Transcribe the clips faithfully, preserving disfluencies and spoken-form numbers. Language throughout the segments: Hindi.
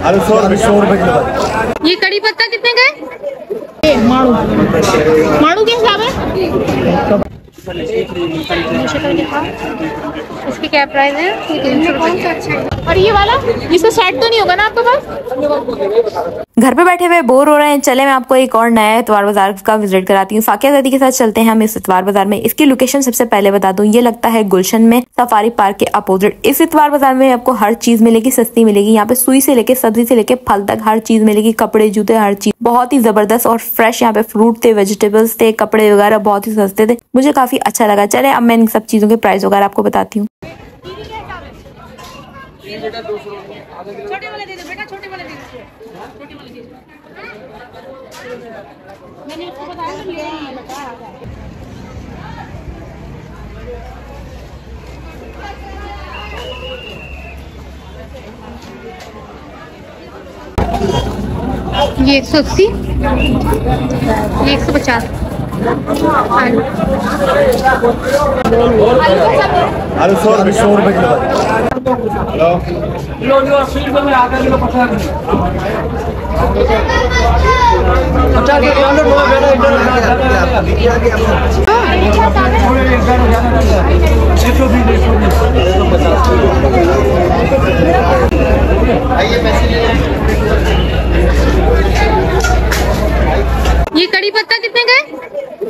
अरे सौ रुपये सौ रुपये किलो। ये कड़ी पत्ता कितने का? माड़ू माड़ू के हिसाब है। इसकी क्या प्राइस है? तीन सौ रुपये। और ये वाला इसका सेट तो नहीं होगा ना आपके पास? घर पे बैठे हुए बोर हो रहे हैं, चले मैं आपको एक और नया इतवार बाजार का विजिट कराती हूँ। साकिया दादी के साथ चलते हैं हम इस इतवार बाजार में। इसकी लोकेशन सबसे पहले बता दूं, ये लगता है गुलशन में, सफारी पार्क के अपोजिट। इस इतवार बाजार में आपको हर चीज मिलेगी, सस्ती मिलेगी। यहाँ पे सुई से लेके सब्जी से लेके फल तक हर चीज मिलेगी, कपड़े जूते हर चीज बहुत ही जबरदस्त और फ्रेश। यहाँ पे फ्रूट थे, वेजिटेबल्स थे, कपड़े वगैरह बहुत ही सस्ते थे, मुझे काफी अच्छा लगा। चले अब मैं इन सब चीजों के प्राइस वगैरह आपको बताती हूँ। छोटे वाले दे दो बेटा, छोटे वाले दे दो, छोटे वाले दे दो। मैंने उसको बताया तो ले आई है बता। ये एक सौ अस्सी, ये एक सौ पचास। अरे सौ रुपये सौ रुपये किलो। ये कड़ी पत्ता कितने का है?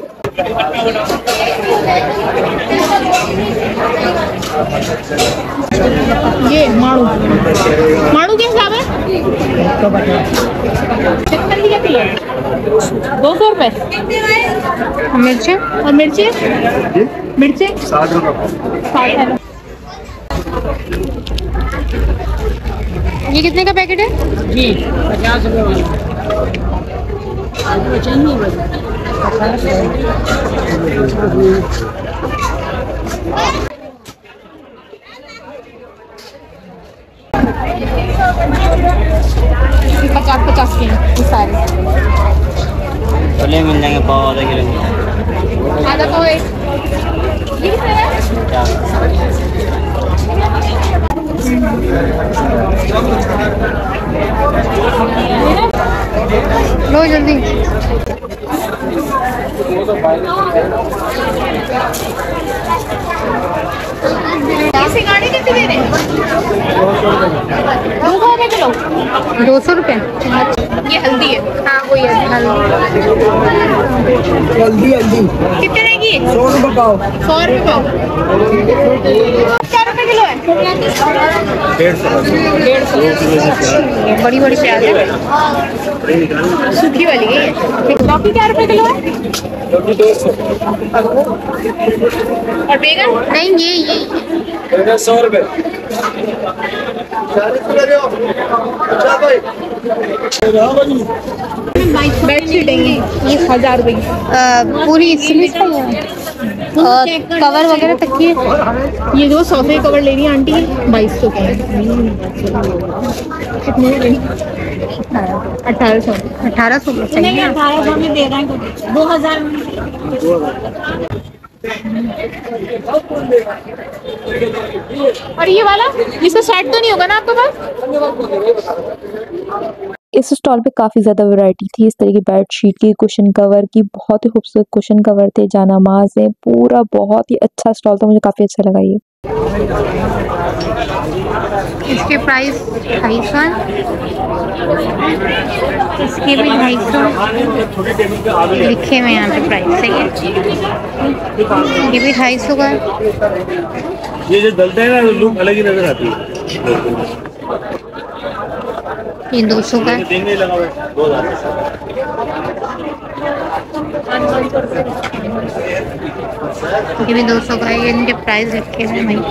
ये माड़ू माड़ू के हिसाब है। कितने? दो सौ रुपए। मिर्ची और मिर्ची मिर्ची साठ रुपये। साठ। ये कितने का पैकेट है? जी पचास रुपए वाला चाहिए बस। पचास पचास के ये सारे छोले मिल जाएंगे, पाव आधा किलो। आधा तो एक लो जल्दी। सिंगाड़े कितने दे रहे हैं? दो सौ रुपए किलो। दो सौ रुपये। ये हल्दी है। हाँ वही है हल्दी। हल्दी हल्दी कितने देगी? सौ रुपये पाव। सौ रुपए पाव। क्या रुपए किलो है? डेढ़ सौ। डेढ़ सौ। बड़ी बड़ी प्याज है, सूखी वाली है। लौकी क्या रुपए किलो है? डेढ़ सौ। और बैगन? नहीं ये ये सौ रुपये। बेडशीट है ये हजार रुपए की। पूरी स्लीव और कवर वगैरह तक की है। ये जो सोफे कवर ले रही है आंटी बाईस सौ के। कितने? अठारह सौ। अठारह सौ चाहिए। अठारह सौ में दे रहे हैं, दो हजार। और ये वाला इसका सेट तो नहीं होगा ना आपके पास? इस स्टॉल पे काफ़ी ज़्यादा वैरायटी थी इस तरह की बेडशीट की, कुशन कवर की। बहुत ही खूबसूरत कुशन कवर थे, जानामाज है, पूरा बहुत ही अच्छा स्टॉल था, मुझे काफ़ी अच्छा लगा ये। इसके प्राइस ढाई सौ, इसके भी ढाई सौ लिखे हुए यहाँ पे प्राइस। सही है, ये भी ढाई सौ का। ये जो डलता है ना लुक अलग ही नजर आती है। ये दो सौ का। ये भी दो सौ का है। ये इनके प्राइस लिखे हुए भाई।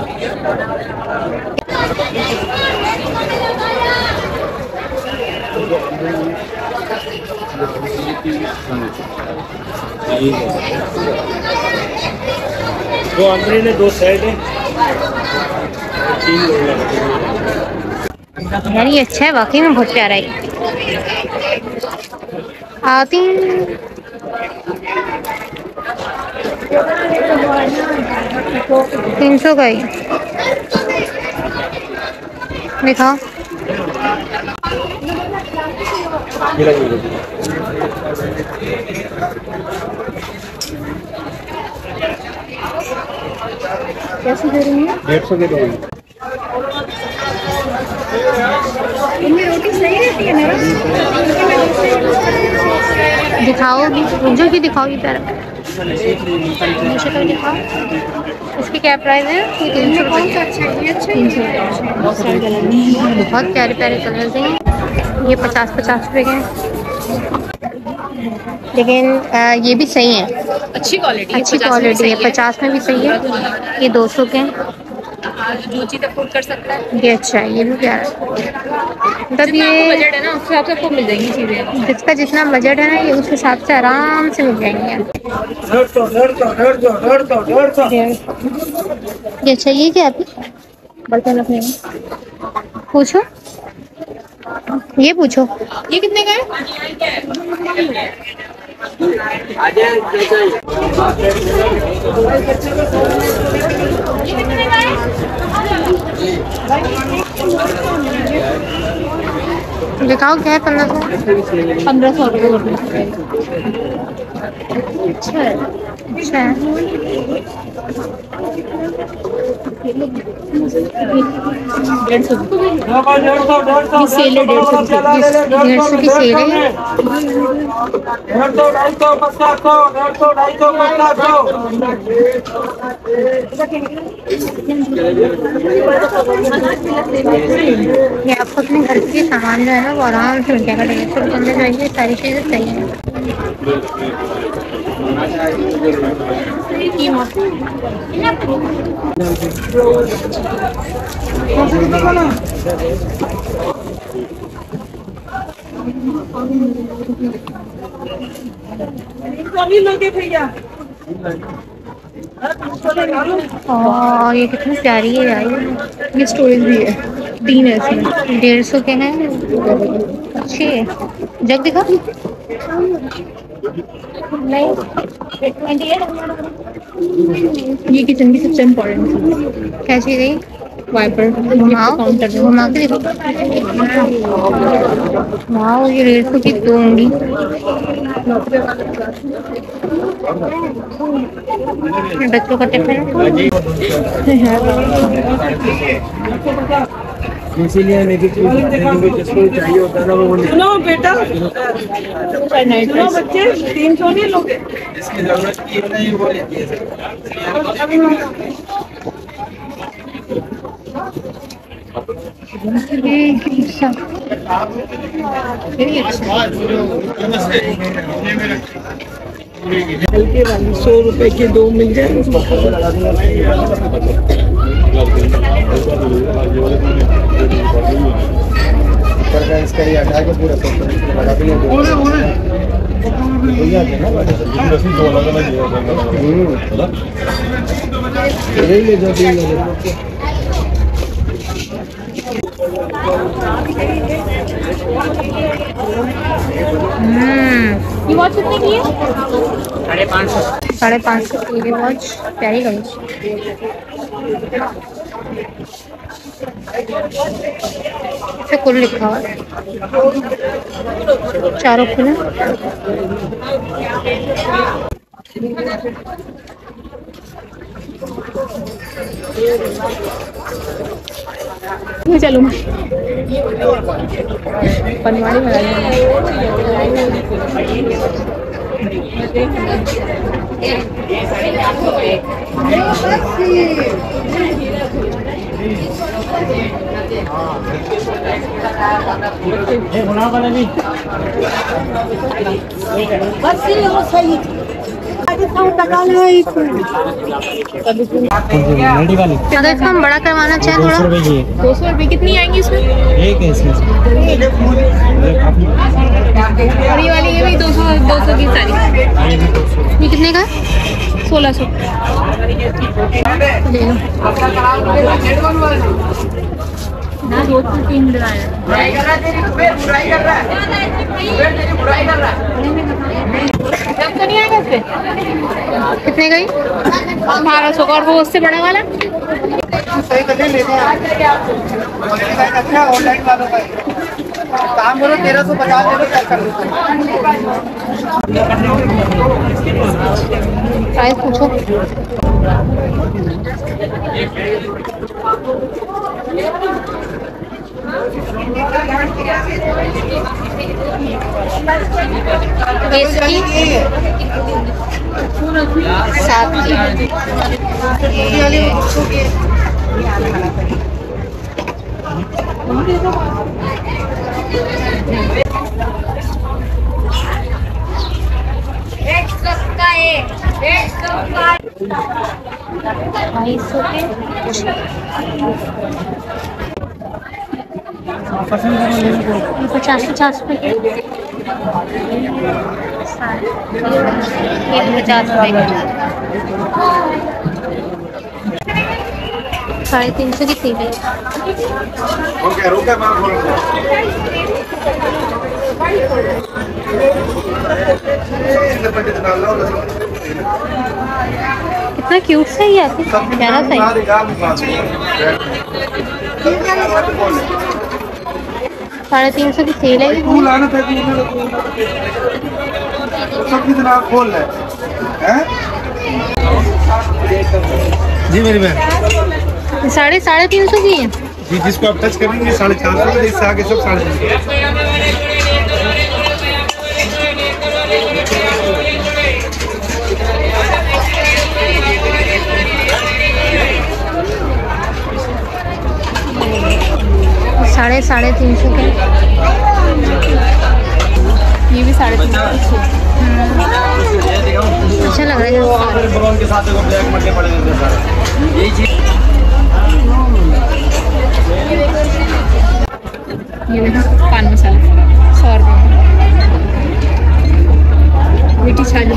दो अंदर ने दो साइड है। यार ये अच्छा है, वाकई में बहुत प्यारा है। आती तीन सौ का ही दिखाओ। कैसे दे रही हैं? डेढ़ सौ के दो। इनमें रोटी सही रहती है ना? दिखाओगी मुझे भी दिखाओगी तरह शक्ल दिखाओ। इसकी क्या प्राइस है? ये तीन सौ रुपये। तीन सौ बहुत सारे कलर बहुत प्यारे प्यारे कलर्स हैं। ये पचास पचास रुपये के हैं, लेकिन आ, ये भी सही है, अच्छी क्वालिटी अच्छी क्वालिटी है। पचास में भी सही है। ये दो सौ के हैं। जो चीज़ अफोर्ड कर सकता है, ये अच्छा है, ये भी प्यारा है। मतलब जितना ये बजट है ना उस हिसाब से आपको मिल जाएंगी चीज़ें। जिसका जितना बजट है ना, ये उस हिसाब से आराम से मिल जाएंगे। डेढ़ सौ डेढ़ सौ डेढ़ सौ डेढ़ सौ डेढ़ सौ। ये चाहिए क्या अभी? बर्तन रखने में पूछो, ये पूछो। ये कितने का है? ये कितने का है? दिखाओ क्या है। पंद्रह सौ पंद्रह सौ रुपये। अच्छा है, अच्छा है। डेढ़ सौ डेढ़ सौ डेढ़ सौ सेल है, डेढ़ सौ डेढ़ सौ की सेल है। डेढ़ सौ ढाई सौ पचास सौ डेढ़ सौ ढाई सौ पचास सौ। ये आपको अपने घर के सामान जो है ना वो आराम से मिल जाएगा। डेढ़ सौ रुपये में जो है ये सारी चीज़ें सही है। और ये कितनी प्यारी है यार। ये स्टोरेज भी है, तीन है इसमें। डेढ़ सौ के हैं, अच्छी है। जग दिखा नहीं। ये किचन की सबसे इम्पोर्टेंट चीज़ क्या चीज़ है? वाइपर घुमाओ काउंटर में। घुमा के देखो। वाओ, ये डेढ़ सौ की दो उंगली। बच्चों का टिफिन। इसीलिए जिसको चाहिए होता है ना वो सुनो बेटा, सुनो बच्चे, तीन सौ नहीं लोगे। इसकी जरूरत की है नहीं वो लेती है। हल्के वाली सौ रुपए के दो मिल जाए। इसका ये हटा के पूरा लगा भी नहीं ये वॉच कितने की है? साढ़े पाँच सौ साढ़े पाँच सौ की ये वॉच प्यारी लगी। इसे कुल लिखा हुआ है, चारों कुल है। चलो पनवाड़ी में अगर इसको हम बड़ा करवाना चाहें थोड़ा, दो सौ रुपये कितनी आएंगी इसमें? एक है इसमें और ये वाली ये भी दो सौ दो सौ की सारी। ये कितने का? सोलह सौ। ले लो। ना दो सौ तीन दिलाया। जब तो नहीं आएगा इस पे? कितने का? बारह सौ का। और वो उससे बड़ा वाला ऑनलाइन वालों का काम करो तेरह सौ पचास दे दो, चेक कर दो। प्राइस पूछो। सात ढाई सौ के पचास पचास रुपए के पचास रुपए के साढ़े तीन सौ की थी। कितना क्यूट सा ही है, प्यारा सा ही। साढ़े तीन सौ की सेल है। सब कितना खोल है जी मेरी बहन? साढ़े साढ़े तीन सौ की है जी, जिसको आप टच करेंगे साढ़े चार सौ, इससे आगे सब साढ़े तीन सौ। साढ़े साढ़े तीन सौ के। ये भी साढ़े तीन सौ। अच्छा लग रहा है। ब्राउन के साथ ब्लैक मटके पड़े हुए सारे यही चीज। ये पान मसाला सौ रुपये मीठी छाली।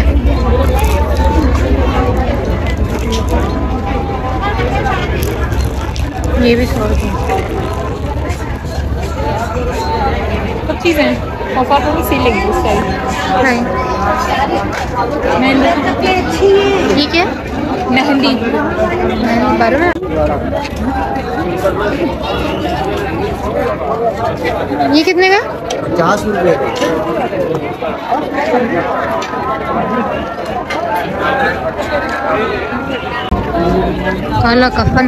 ये भी सौ रुपये। सब चीज़ें ऑफर में सी लेंगे उस टाइम। ठीक है। मेहंदी बराबर। ये कितने का? पचास रुपये। काला कफन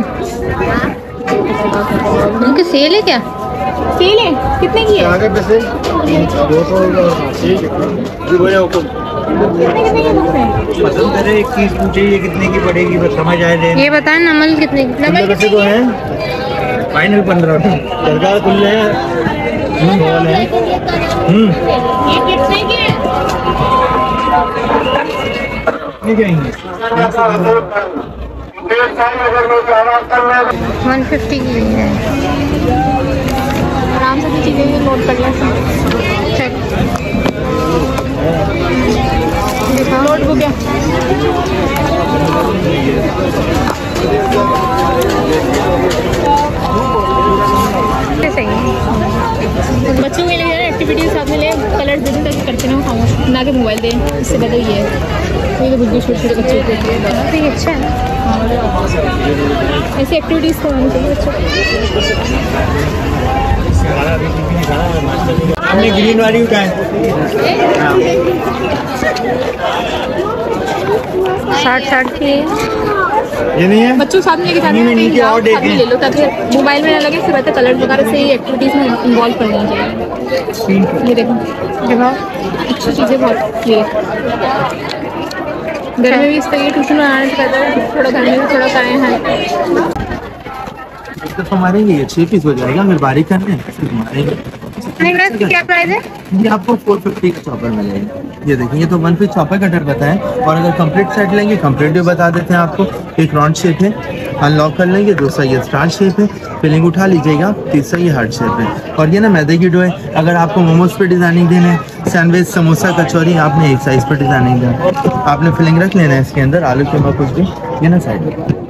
उनकी सेल है क्या? सेल है कितने की है? आगे पैसे दो सौ जी बोले हुकुम पसंद करे। एक चीज पूछे ये कितने की पड़ेगी, बस समझ आए दे। ये बताएं नमल कितने की? नमल कितने तो है फाइनल पंद्रह सरकार खुल है। हम्म ये कितने की है? वन फिफ्टी की है। आराम से चीज़ें नोट कर लें। चेक नोटबुक है। सही है। बच्चों के लिए एक्टिविटीज साथ में ले, कलर दे टच करते ना खामोश ना के मोबाइल दे, इससे बदल ये है। ये तो बुद्धि छोटे छोटे बच्चों के लिए तो ये अच्छा है। ऐसी एक्टिविटीज करवानी चाहिए बच्चों को। हमने ग्रीन वाली उठाए। साठ साठ की ये नहीं है बच्चों साथ में लेके जाते नहीं, नहीं, हैं, और साथ में ले लो ताकि मोबाइल में ना लगे। इससे बेहतर कलर वगैरह से ही एक्टिविटीज में इन्वॉल्व करनी चाहिए। ये देखो दिखाओ। अच्छी चीज़ें बहुत ये घर में भी इस तरह ट्यूशन बनाने से कहता है थोड़ा घर में भी थोड़ा काएँ हैं। तो हमारे ये छह पीस हो जाएगा, अगर बारीक करने हैं फिर हमारे क्या प्राइस है? ये आपको फोर फिफ्टी का चॉपर मिलेगा। ये देखिए ये तो वन पीस चॉपर कटर बताएं, और अगर कंप्लीट सेट लेंगे कंप्लीट भी बता देते हैं आपको। एक राउंड शेप है, अनलॉक कर लेंगे। दूसरा ये स्टार शेप है, फिलिंग उठा लीजिएगा। तीसरा ये हार्ट शेप है, और ये ना मैदे की डो है। अगर आपको मोमोज पे डिजाइनिंग देना है, सैंडविच समोसा कचौरी, आपने एक साइज पर डिजाइनिंग देना है। आपने फिलिंग रख लेना है इसके अंदर, आलू के कुछ भी ये ना साइड।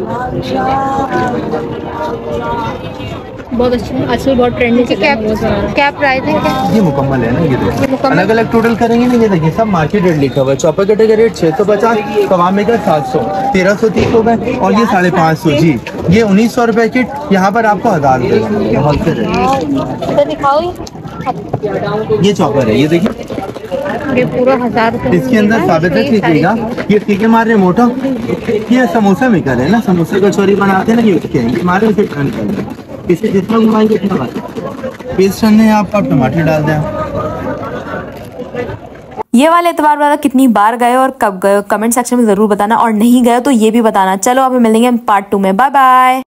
बहुत अच्छी आजकल बहुत ट्रेंडिंग क्या क्या प्राइस है? क्या ये मुकम्मल है ना, ये देखिए मुकम्मल। अलग अलग टोटल करेंगे ना। ये देखिए सब मार्केट रेट लिखा हुआ है। चॉपर कटे का रेट छह सौ पचास, कबाब का सात सौ, तेरह सौ तीस हो गए, और ये साढ़े पाँच सौ जी। ये उन्नीस सौ रुपए किट, यहाँ पर आपको हजार रुपए होलसेल रेट। तो दिखाओ। ये चॉपर है, ये देखिए ये पूरा हजार रुपए इसके अंदर साबित है ठीकेगा, ये ठीके मार रहे मोटा, ये समोसा मेकर है ना, समोसे कचौरी बनाते हैं ना, ये उसके हैं, मारे उसे टर्न कर दें, इसे जितना घुमाएंगे उतना बात। पेस्ट करने आपको आप टमाटर डाल दें। ये वाले इतवार बाजार कितनी बार गए और कब गए कमेंट सेक्शन में जरूर बताना, और नहीं गए तो ये भी बताना। चलो अब मिलेंगे पार्ट टू में, बाय बाय।